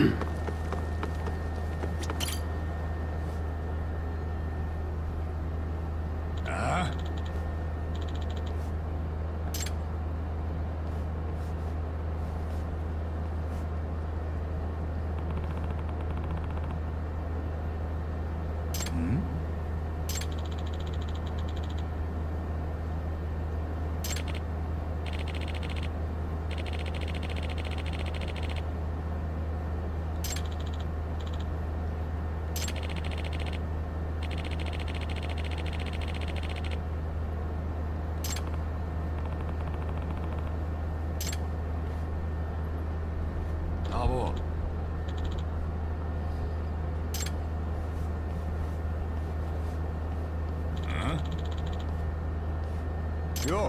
よ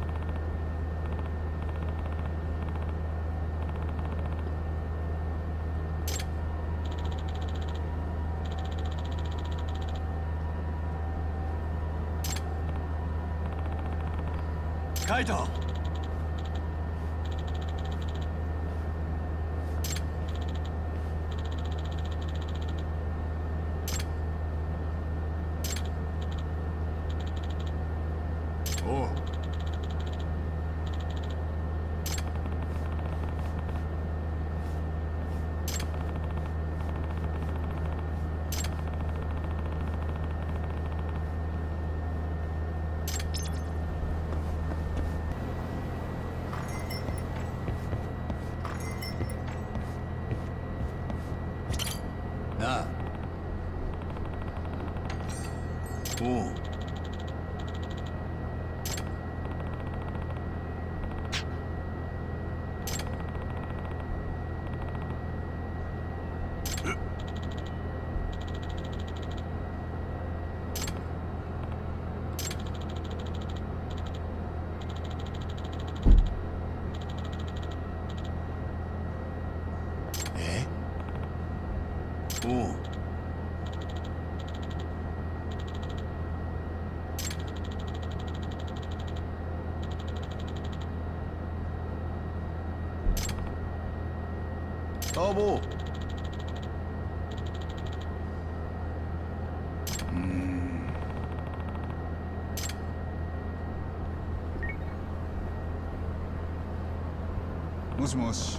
カイトおうなあおうおうあぼうもしもし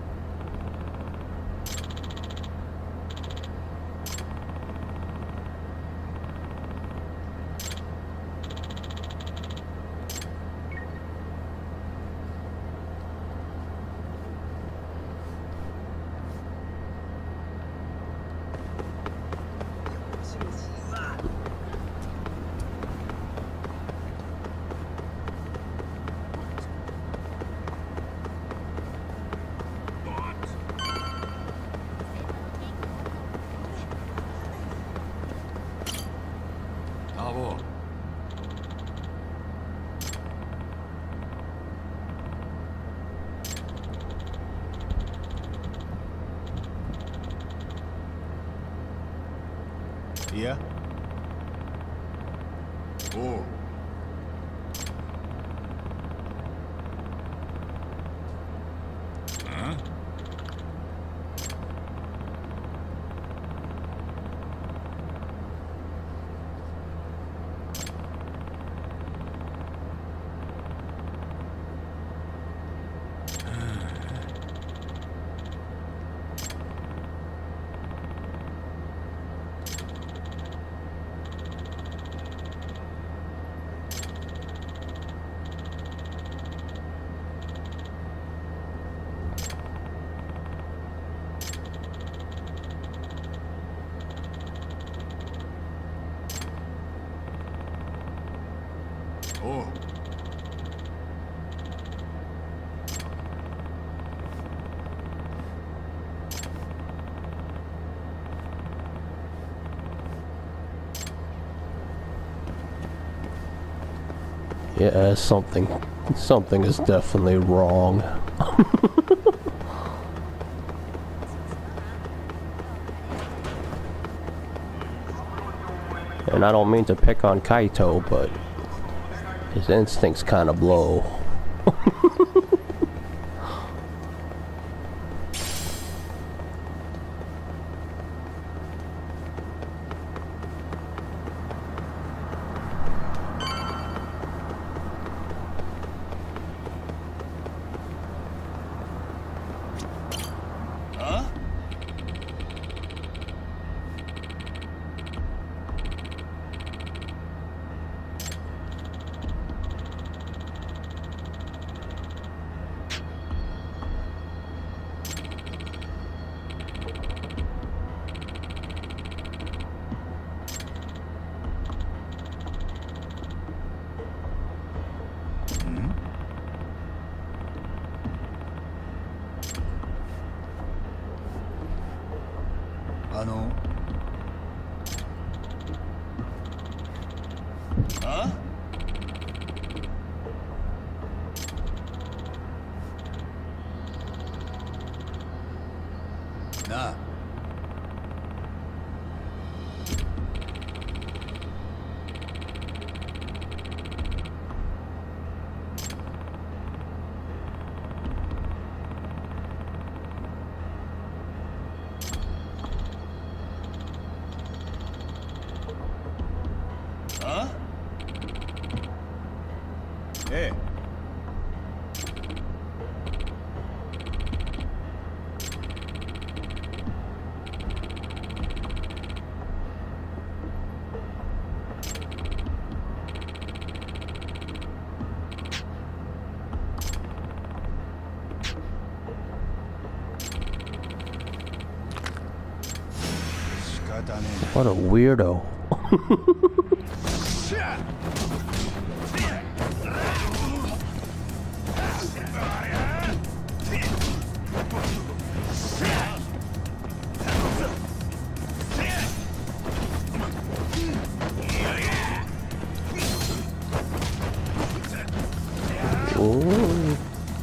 あぼういやおうおう Yeah, something is definitely wrong. And I don't mean to pick on Kaito, but his instincts kind of blow. あのあなあええ仕方ね What a weirdo. おー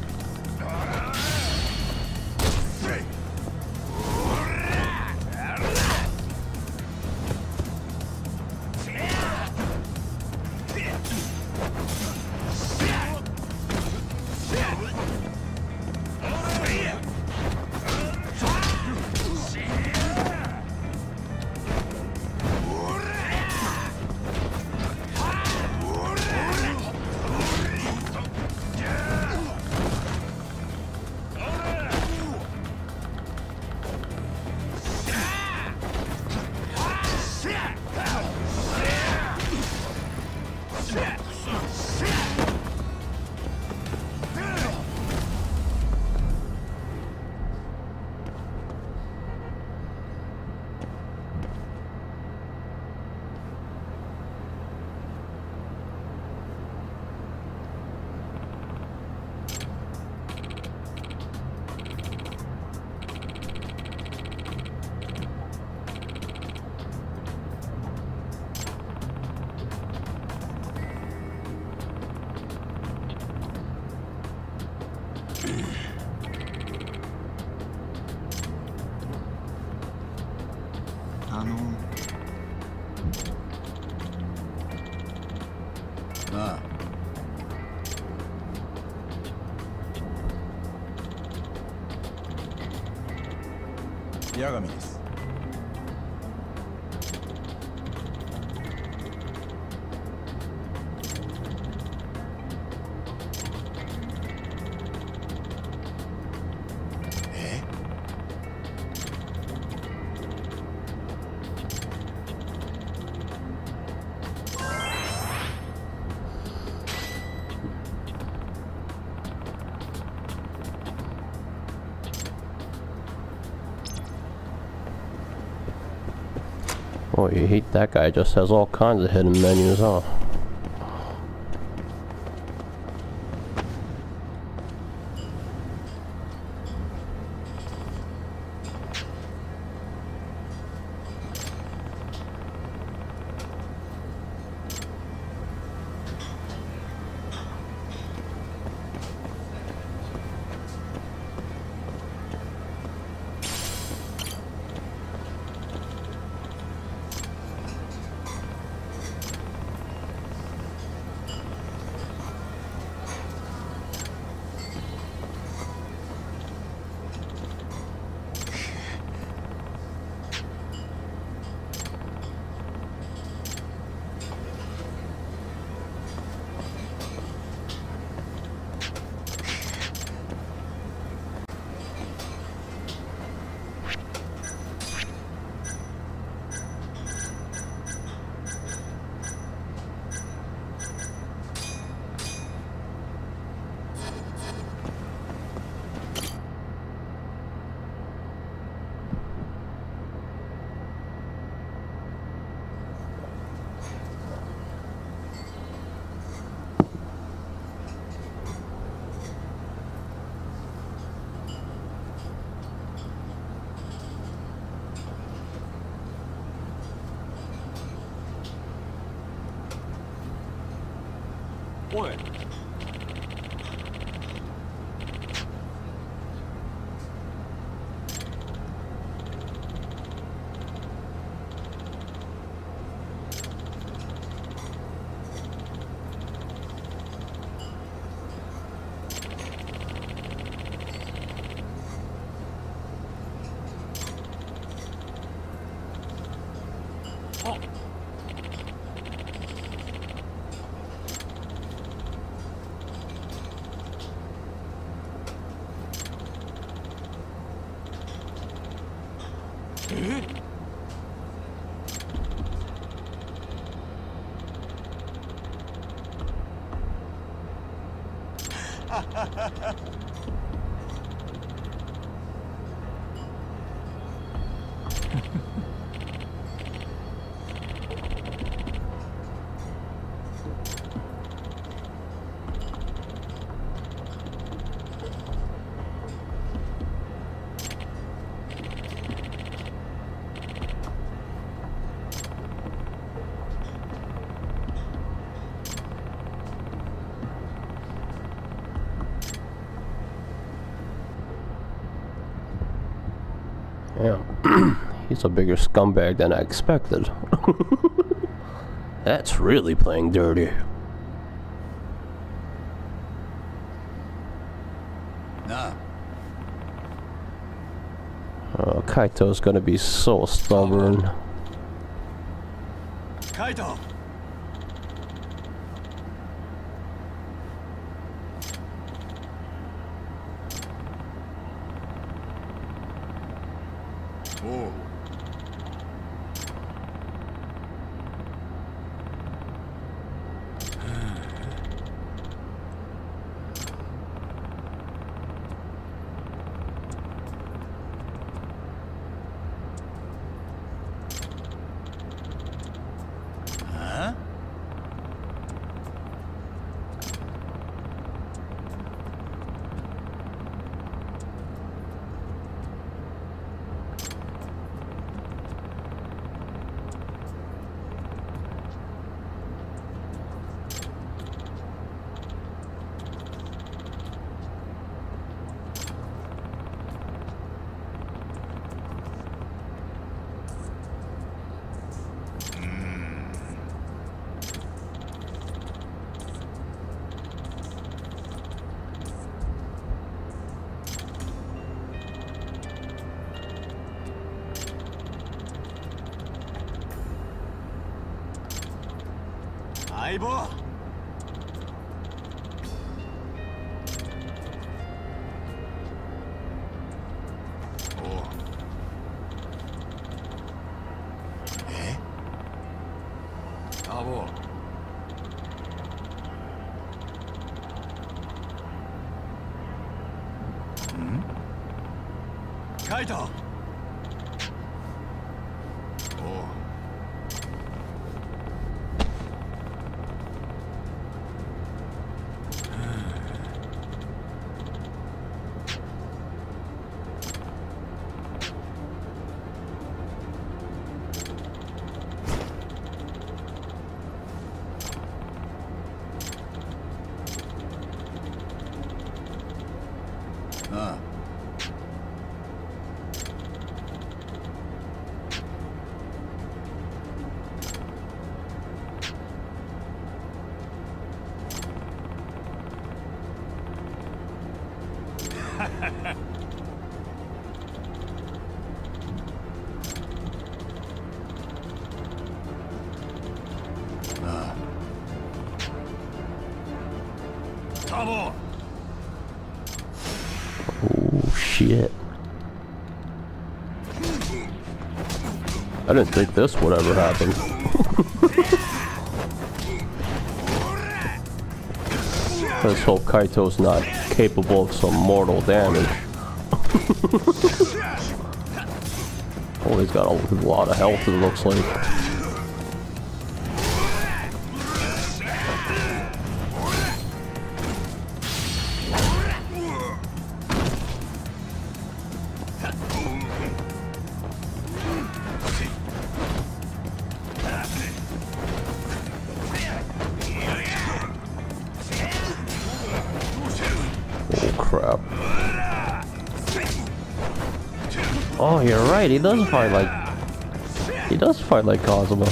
なあ八神です。Oh, you hate that guy, just has all kinds of hidden menus, huh? おい。 Damn. He's a bigger scumbag than I expected. That's really playing dirty. Nah. Kaito's gonna be so stubborn. Kaito. Oh. Huh? Aibo. Oh. Eh? Abo. Hmm? Kaito. Oh. Ah. Ah. Tabo. Oh shit. I didn't think this would ever happen. Let's hope Kaito's not capable of some mortal damage. Oh, he's got a lot of health, it looks like. Oh, you're right. He does fight like Kazuma.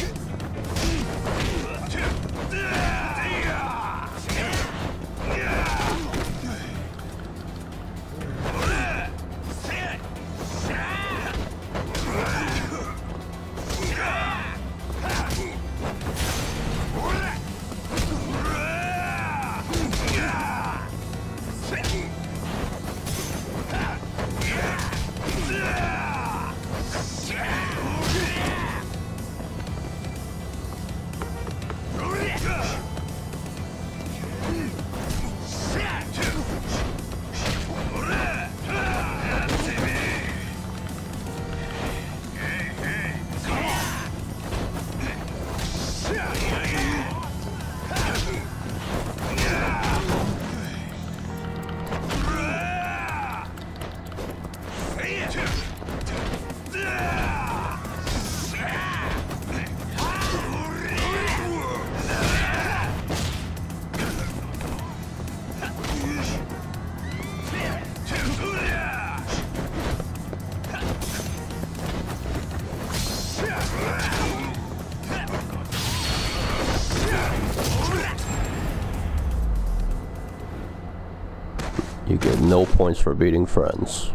You get no points for beating friends.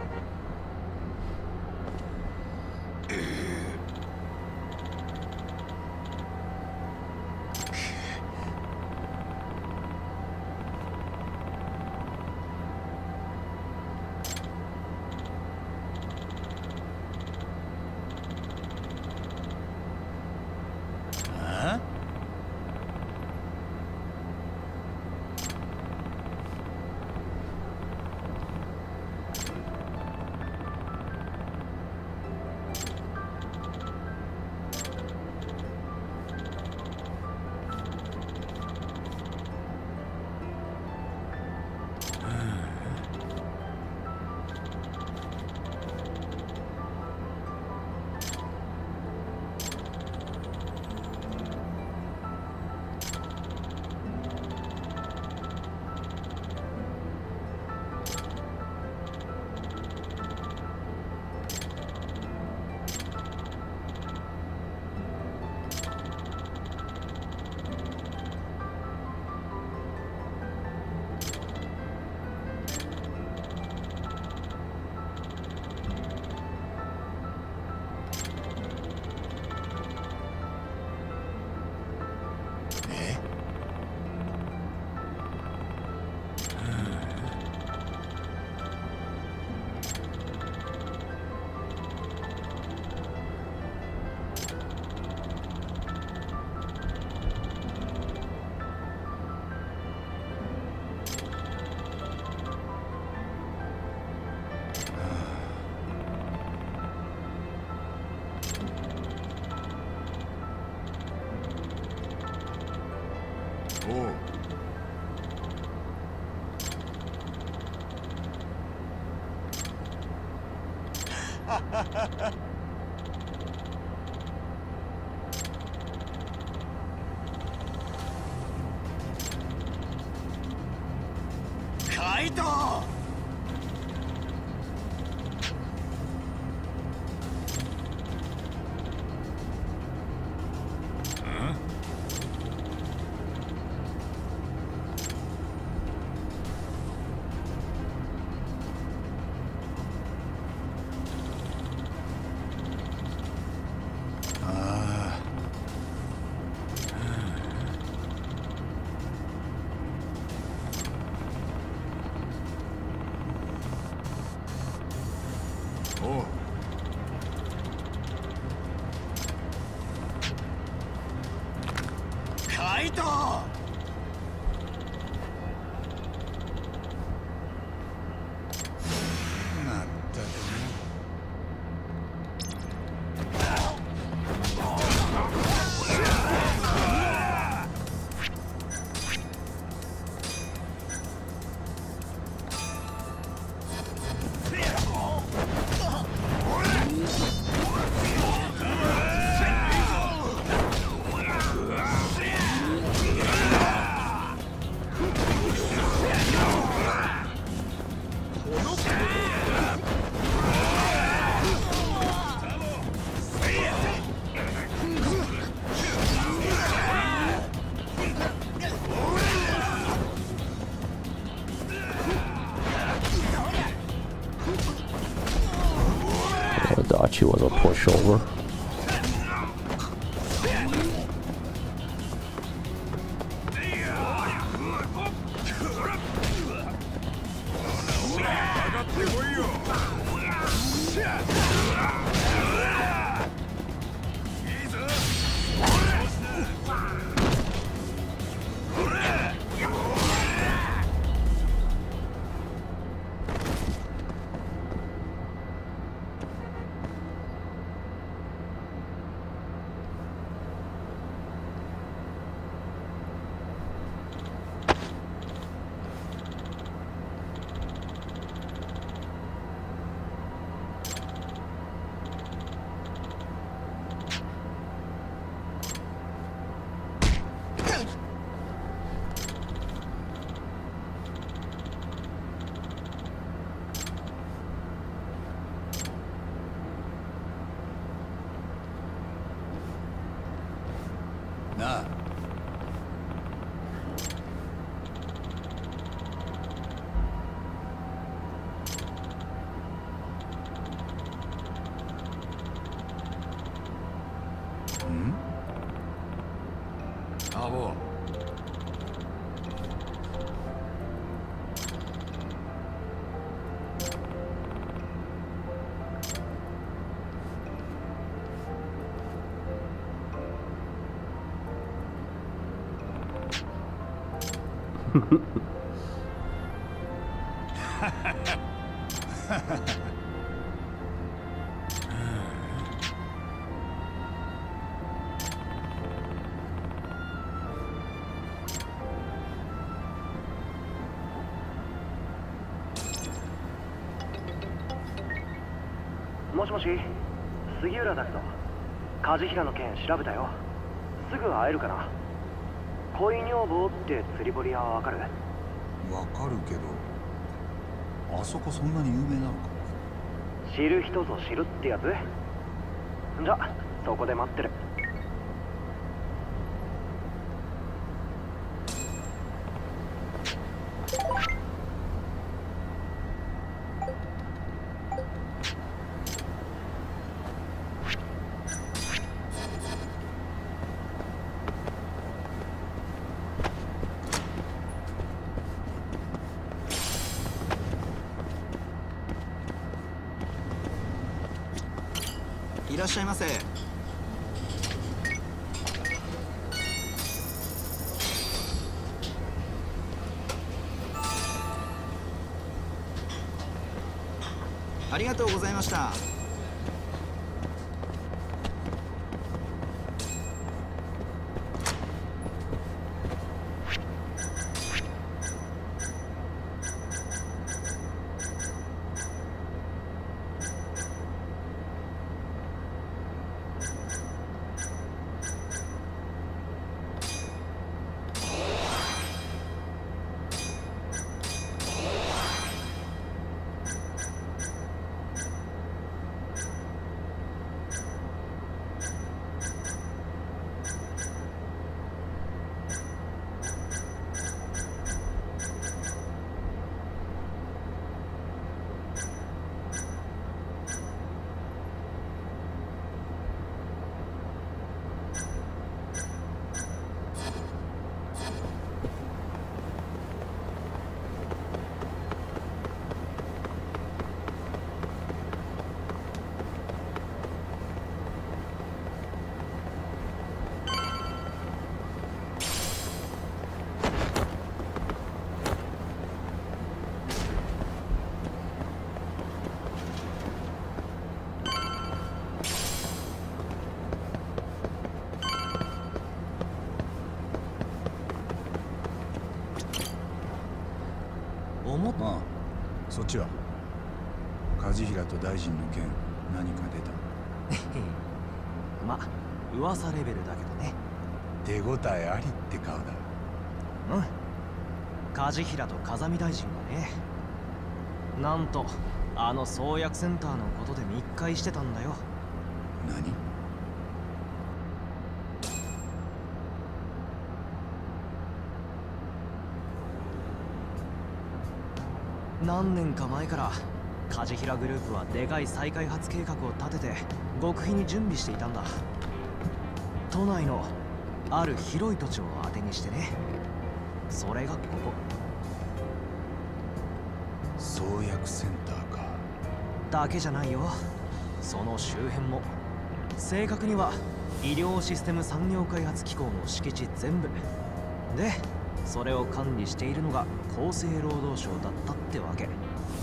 Oh. Kaito! Oh. Kaito! thought she was a pushover. なあ。ん？あぼ。 もしもし、杉浦だけど、梶平の件調べたよ。すぐ会えるかな。恋女房って釣り堀屋はわかる？ わかるけど、あそこそんなに有名なのか？ 知る人ぞ知るってやつ？じゃ、そこで待ってる。 いらっしゃいませ。ありがとうございました。 ああ、そっちは梶平と大臣の件何か出た？ ま、噂レベルだけどね。 手応えありって顔だ。 うん。梶平と風見大臣がね、なんとあの創薬センターのことで密会してたんだよ。 何？ 何年か前から梶平グループはでかい再開発計画を立てて極秘に準備していたんだ。都内のある広い土地を当てにしてね。それがここ創薬センターか。 だけじゃないよ。その周辺も。正確には医療システム産業開発機構の敷地全部で、それを管理しているのが厚生労働省だったってわけ。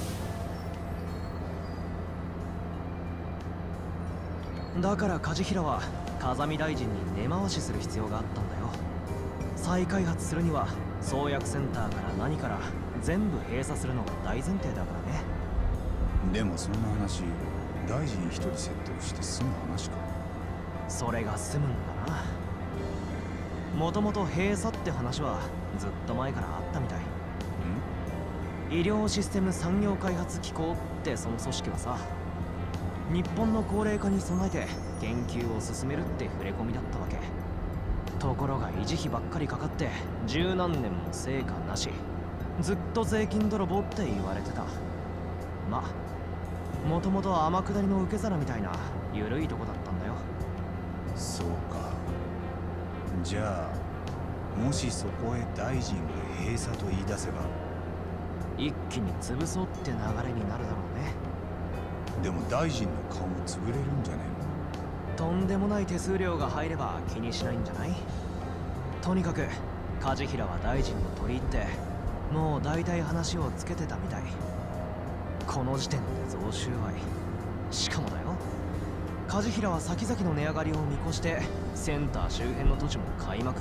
だから梶平は風見大臣に根回しする必要があったんだよ。再開発するには創薬センターから何から全部閉鎖するのが大前提だからね。 でもそんな話、大臣一人説得して済む話か。 それが済むんだな。もともと閉鎖って話はずっと前からあったみたい。医療システム産業開発機構ってその組織はさ、日本の高齢化に備えて研究を進めるって触れ込みだったわけ。ところが維持費ばっかりかかって十何年も成果なし、ずっと税金泥棒って言われてた。まあもともと天下りの受け皿みたいな緩いとこだったんだよ。 そうか。じゃあもしそこへ大臣が閉鎖と言い出せば一気に潰そうって流れになるだろうね。 でも大臣の顔も潰れるんじゃねとんでもない手数料が入れば気にしないんじゃない？とにかく梶平は大臣の取り入ってもう大体話をつけてたみたい。この時点で贈収賄。しかもだよ、梶平は先々の値上がりを見越してセンター周辺の土地も買いまくった。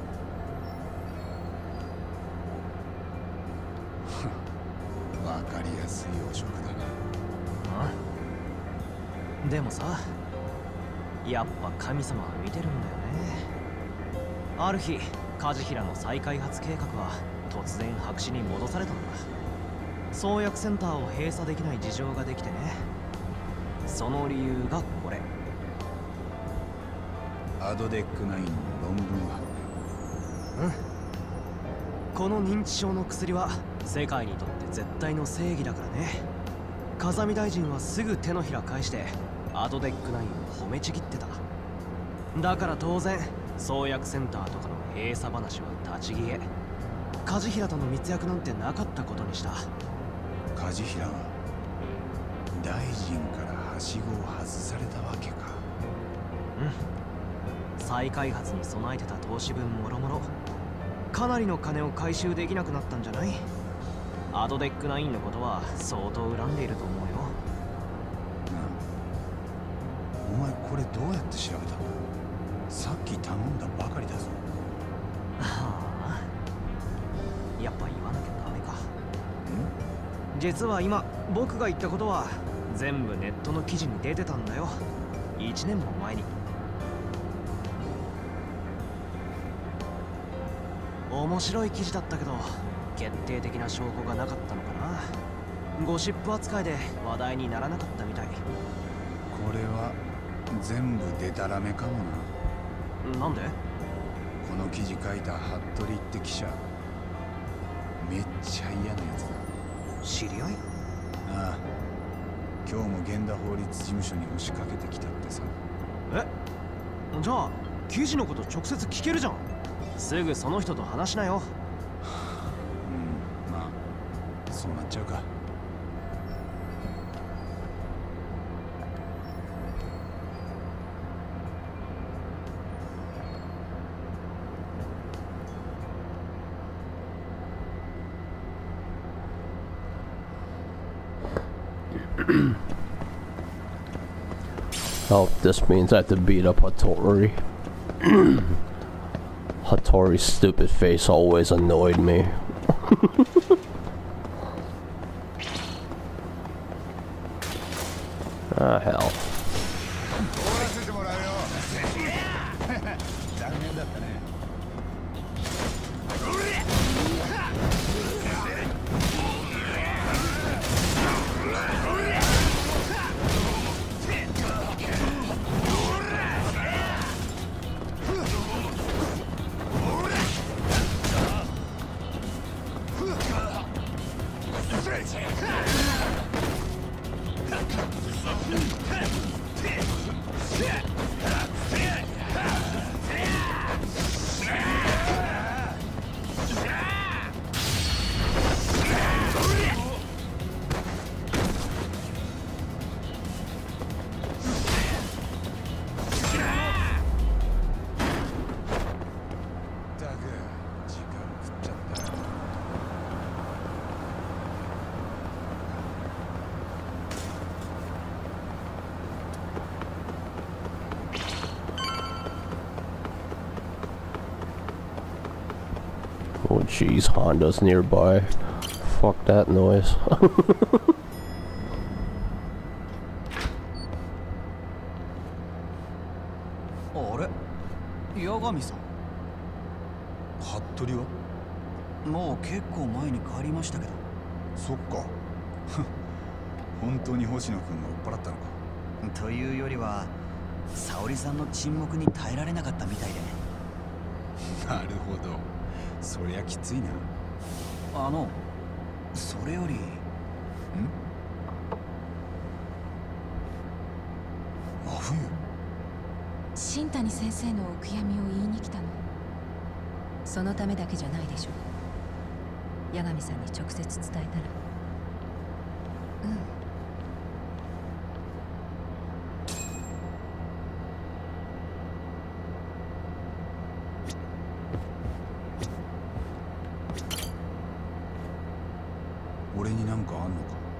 わかりやすい汚職だな。 でもさ、やっぱ神様は見てるんだよね。ある日梶平の再開発計画は突然白紙に戻されたんだ。創薬センターを閉鎖できない事情ができてね。その理由がこれ。 アドデック9の論文発表。この認知症の薬は世界にとって絶対の正義だからね。風見大臣はすぐ手のひら返してアドデック9を褒めちぎってた。だから当然創薬センターとかの閉鎖話は立ち消え。梶平との密約なんてなかったことにした。 梶平は大臣からはしごを外されたわけか。 再開発に備えてた投資分もろもろかなりの金を回収できなくなったんじゃない？アドデック9のことは相当恨んでいると思うよ。 お前これどうやって調べたの？さっき頼んだばかりだぞ。 はあ、やっぱ言わなきゃダメか。実は今僕が言ったことは全部ネットの記事に出てたんだよ。1年も前に。面白い記事だったけど決定的な証拠がなかったのかな。ゴシップ扱いで話題にならなかったみたい。 これは全部デタラメかもな。 なんで？ この記事書いた服部って記者、めっちゃ嫌なやつだ。 知り合い？ ああ、今日も源田法律事務所に押しかけてきたってさ。 じゃあ記事のこと直接聞けるじゃん。すぐその人と話しなよ。 まあそうなっちゃうか。 Oh, this means I have to beat up Hattori. Hattori's stupid face always annoyed me. Ah, hell. Jeez, Honda's nearby. Fuck that noise. あれ、八神さん。 服部は？ もう結構前に帰りましたけど。 そっか。本当に星野君が追っ払ったのか。 というよりは、沙織さんの沈黙に耐えられなかったみたいで。 なるほど。そりゃきついな。 それより。 真冬。 新谷先生のお悔やみを言いに来たの。そのためだけじゃないでしょ。八神さんに直接伝えたら。 俺になんかあんのか？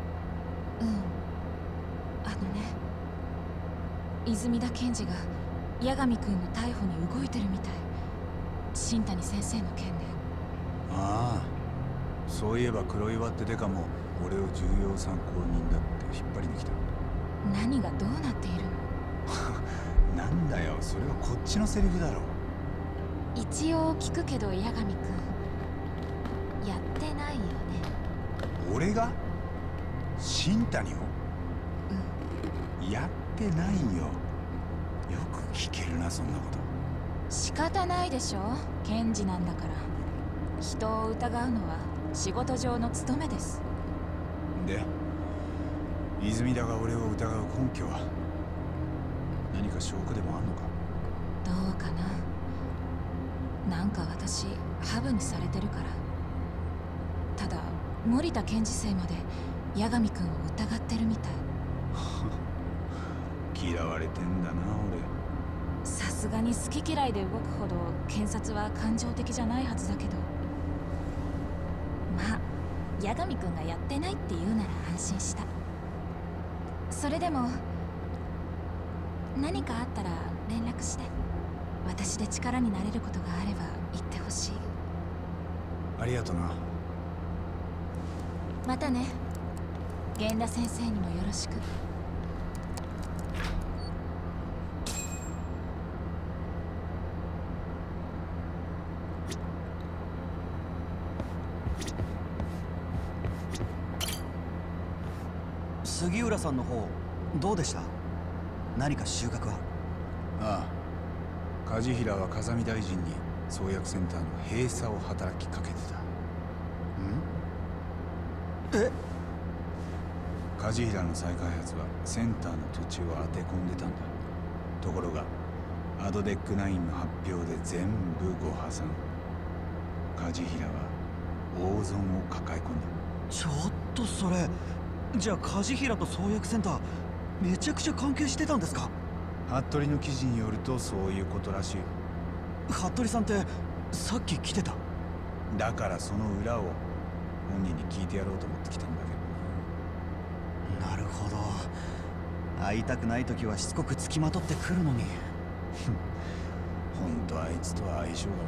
泉田検事が八神君の逮捕に動いてるみたい。新谷先生の件で。 ああ、そういえば黒岩ってデカも俺を重要参考人だって引っ張りに来た。 何がどうなっているの？ なんだよ、それはこっちのセリフだろ。 一応聞くけど八神君やってないよね。 俺が新谷を？やってないよ。よく聞けるな、そんなこと。 仕方ないでしょ、検事なんだから。人を疑うのは仕事上の務めです。 で、泉田が俺を疑う根拠は何か証拠でもあんのか？ どうかな。なんか私ハブにされてるから。ただ森田検事生まで八神君を疑ってるみたい。 嫌われてんだな、俺。 さすがに好き嫌いで動くほど検察は感情的じゃないはずだけど、まあ八神君がやってないって言うなら安心した。それでも何かあったら連絡して。私で力になれることがあれば言ってほしい。 ありがとな。 またね。源田先生にもよろしく。 杉浦さんの方どうでした？何か収穫は？ ああ、梶平は風見大臣に創薬センターの閉鎖を働きかけてた。梶平の再開発はセンターの土地を当て込んでたんだ。ところがアドデック9の発表で全部ご破産。梶平は大損を抱え込んだ。 ちょっとそれ、じゃあ梶平と創薬センターめちゃくちゃ関係してたんですか？ 服部の記事によるとそういうことらしい。 服部さんってさっき来てた。 だからその裏を本人に聞いてやろうと思ってきたんだけどな。 なるほど。会いたくない時はしつこくつきまとってくるのに。 ほんとあいつとは相性が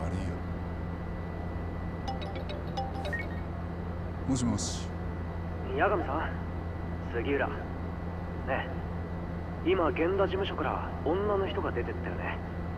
悪いよ。もしもし。 八神さん、杉浦。ねえ、今源田事務所から女の人が出てったよね。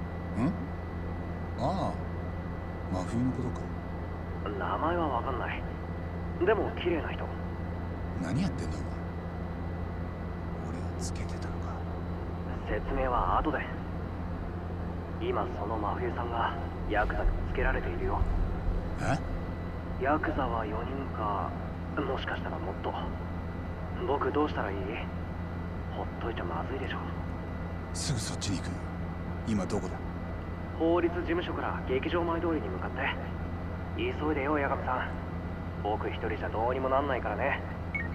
ああ、真冬のことか。 名前はわかんない。でも綺麗な人。 何やってんだお前。俺をつけてたのか。 説明は後で。今その真冬さんがヤクザにつけられているよ。 え？ ヤクザは4人か、もしかしたらもっと。僕どうしたらいい？ほっといちゃまずいでしょ。 すぐそっちに行く。今どこだ？ 法律事務所から劇場前通りに向かって。急いでよ、八神さん。僕一人じゃどうにもなんないからね。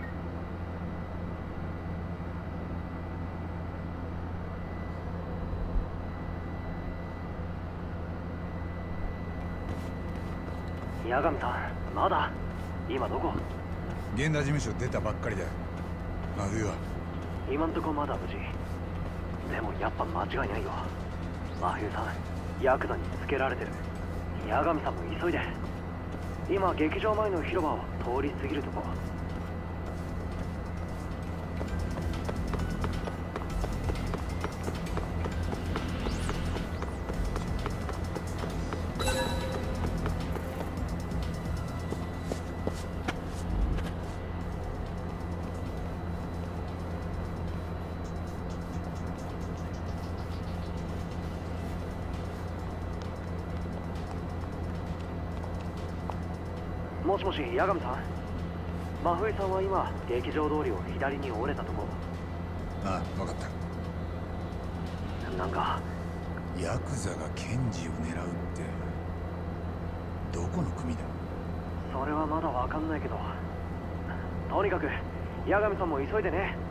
八神さん、まだ？今どこ？ 源田事務所出たばっかりだよ。真冬は？ 今んとこまだ無事。でもやっぱ間違いないよ。真冬さん、ヤクザにつけられてる。八神さんも急いで。 今劇場前の広場を通り過ぎるとこ。もしもし、八神さん。真冬さんは今劇場通りを左に折れたとこ。 ああ、分かった。 なんかヤクザが検事を狙うってどこの組だ？ それはまだわかんないけど、とにかく八神さんも急いでね。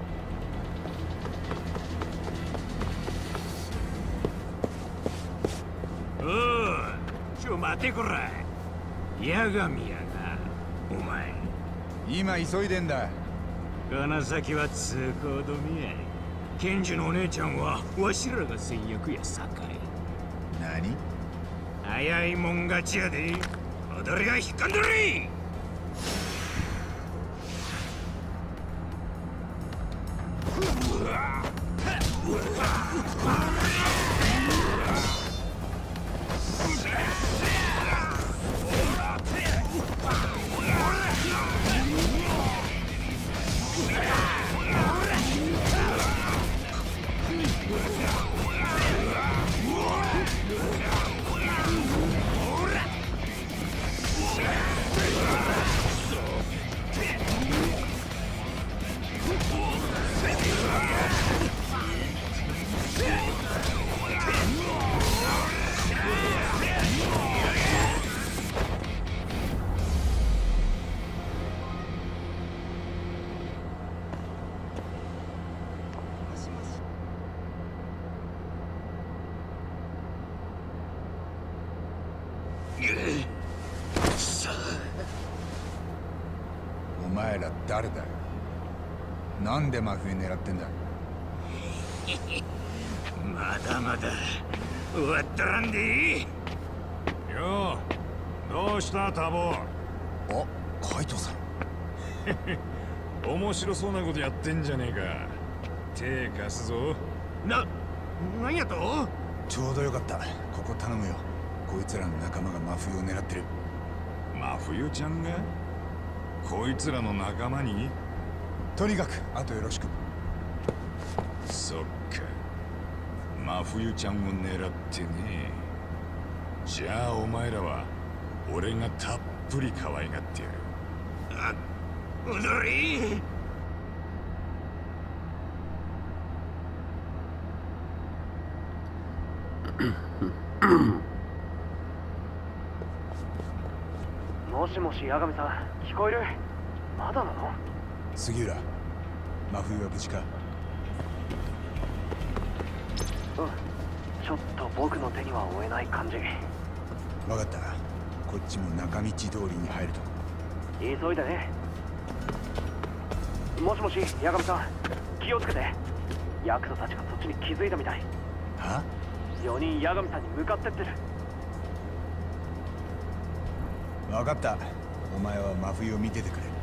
おう、待てこら。八神やな、お前。 今急いでんだ。 金崎は通行止めや。検事のお姉ちゃんはわしらが先役やさかい。 何？ 早いもん勝ちやで。踊りが引っかんでるい。 お前ら誰だよ？なんで真冬狙ってんだ？ まだまだ終わったらんでいいよ。どうしたタボ？ あ、カイトさん。 面白そうなことやってんじゃねえか。手貸すぞ。 なんやと？ ちょうどよかった。ここ頼むよ。こいつらの仲間が真冬を狙ってる。 真冬ちゃんがこいつらの仲間に？ とにかくあとよろしく。 そっか、真冬ちゃんを狙ってね。じゃあお前らは俺がたっぷり可愛がってやる。 踊りもしもし、八神さん、聞こえる？まだなの？ 杉浦、真冬は無事か？ うん、ちょっと僕の手には負えない感じ。 分かった。こっちも中道通りに入ると。 急いでね。もしもし、八神さん、気をつけて。ヤクザたちがそっちに気づいたみたい。 は 4人八神さんに向かってってる。 分かった。お前は真冬を見ててくれ。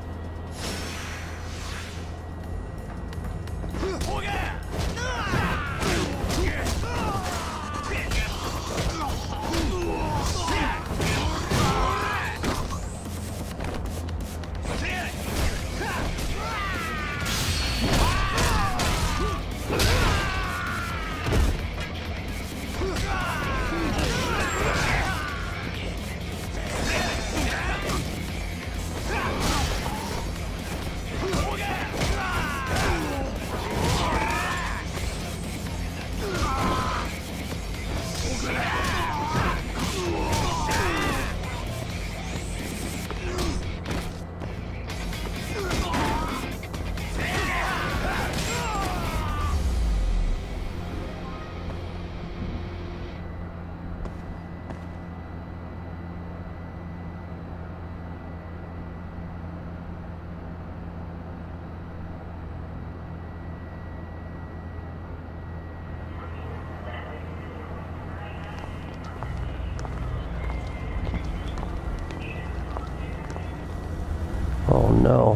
no.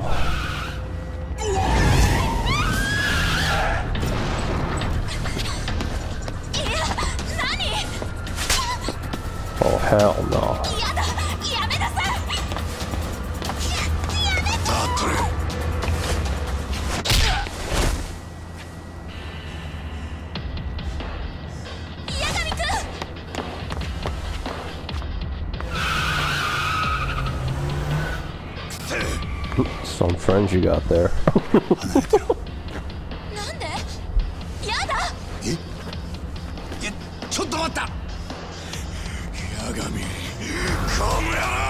Oh, hell no. Some friends you got there. なんで？やだ。 ちょっと待った。八神、この野郎。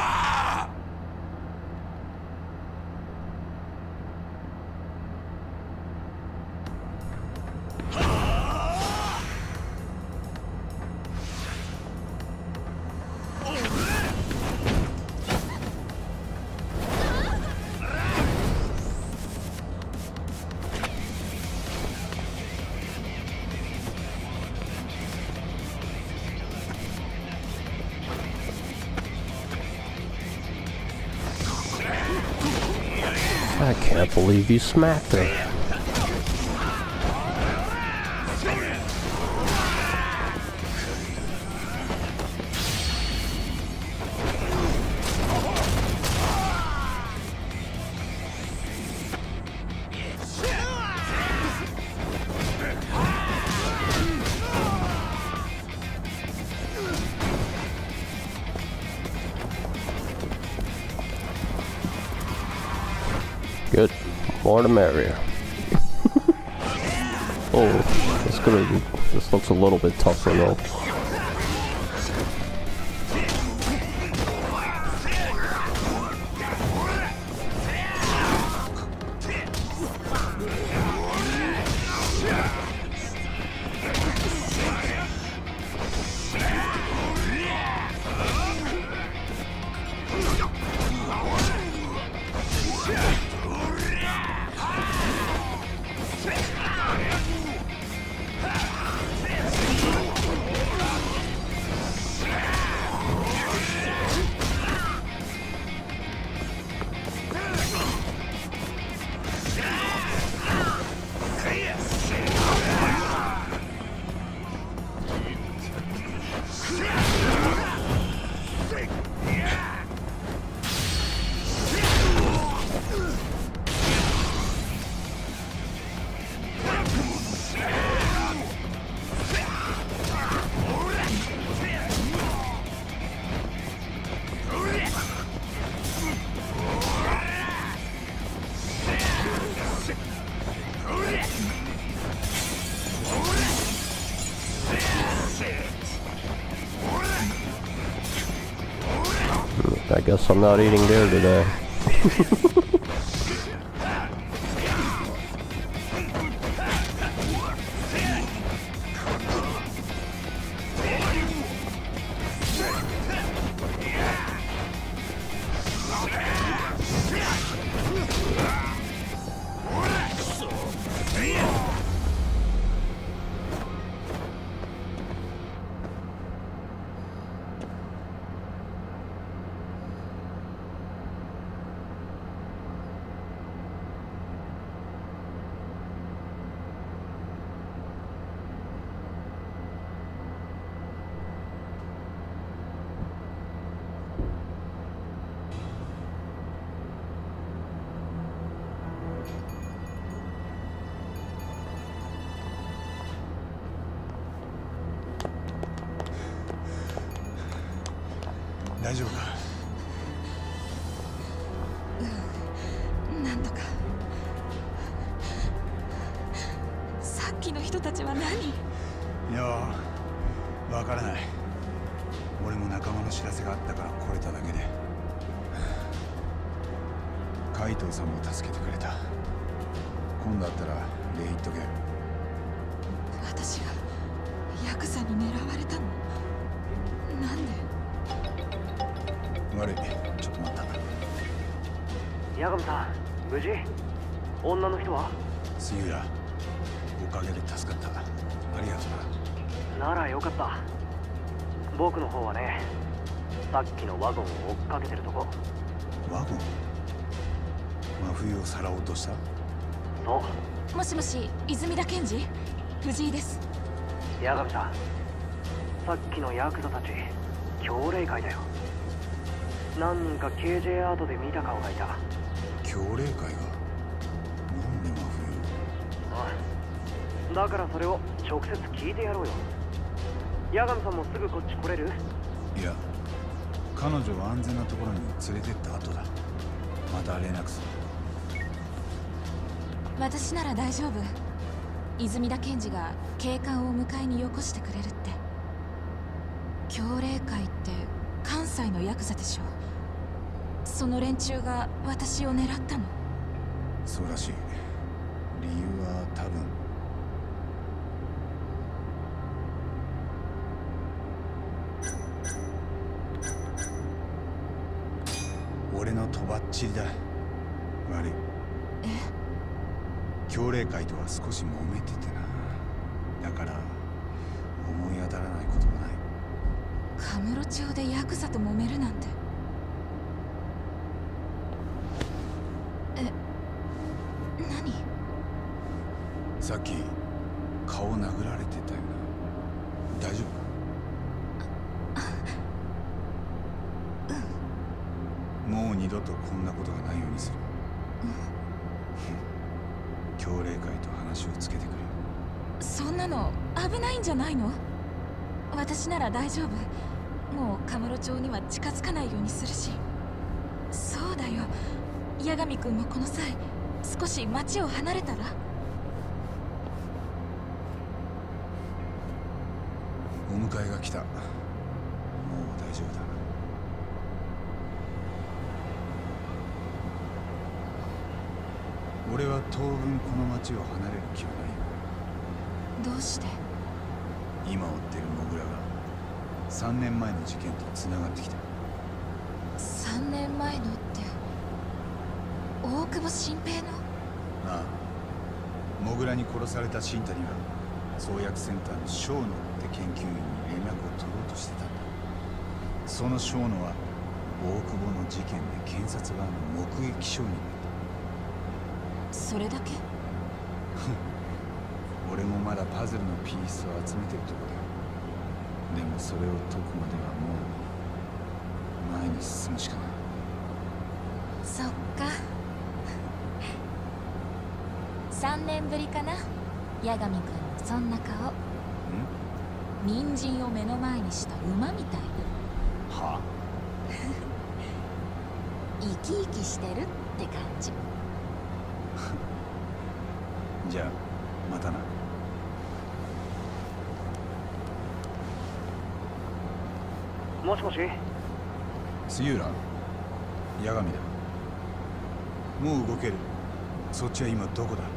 I can't believe you smacked her. Good. More the merrier. Oh, this looks a little bit tougher though. I guess I'm not eating there today. 真冬をさらおうとした？ そうもしもし、泉田検事、藤井です。 八神さん、さっきのヤクザたち強霊会だよ。何人か KJ アートで見た顔がいた。 強霊会が？なんで真ああ、だからそれを直接聞いてやろうよ。八神さんもすぐこっち来れる？ 冬？いや、彼女を安全なところに連れてった後だ。また連絡する。 私なら大丈夫。泉田検事が警官を迎えによこしてくれるって。強霊会って関西のヤクザでしょ。その連中が私を狙ったの？ そうらしい。理由は多分俺のとばっちりだ。悪い。強霊会とは少し揉めててな。だから思い当たらないこともない。 カムロ町でヤクザと揉めるなんて。何？ さっき顔殴られてたよな。大丈夫？もう二度とこんなことがないようにする。強霊会と話をつけてくれ。 そんなの危ないんじゃないの？私なら大丈夫。もうカムロ町には近づかないようにするし。そうだよ、八神君もこの際少し町を離れたら？ お迎えが来た。もう大丈夫だ。俺は当分この町を離れる気はない。 どうして？ 今追ってるモグラが3年前の事件とつながってきた。 3年前のって大久保新平の？ ああ、モグラに殺された新谷が創薬センターのショーノって研究員に連絡を取ろうとしてたんだ。そのショーノは大久保の事件で検察側の目撃証人だった。 それだけ？ 俺もまだパズルのピースを集めてるとこだ。でもそれを解くまではもう前に進むしかない。 そっか。3年ぶりかな、八神君のそんな顔。人参を目の前にした馬みたい。 はあ？ 生き生きしてるって感じ。 じゃあまたな。 もしもし？ 杉浦、八神だ。もう動ける。そっちは今どこだ？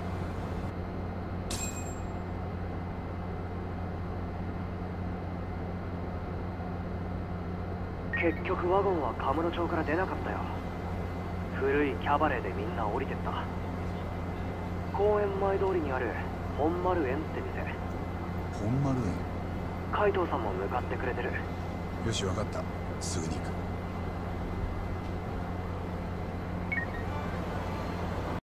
結局ワゴンはカムロ町から出なかったよ。古いキャバレーでみんな降りてった。公園前通りにある本丸園って店。 本丸園？ 海藤さんも向かってくれてる。 よし、分かった。すぐに行く。